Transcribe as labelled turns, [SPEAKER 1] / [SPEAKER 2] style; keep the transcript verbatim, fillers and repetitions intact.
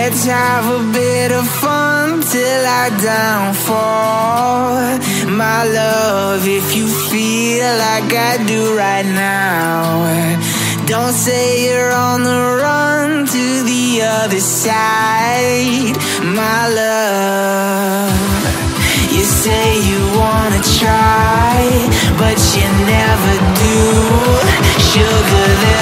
[SPEAKER 1] Let's have a bit of fun till I downfall. My love, if you feel like I do right now, don't say you're on the run to the other side. My love, you say you wanna try, but you never do. Sugar,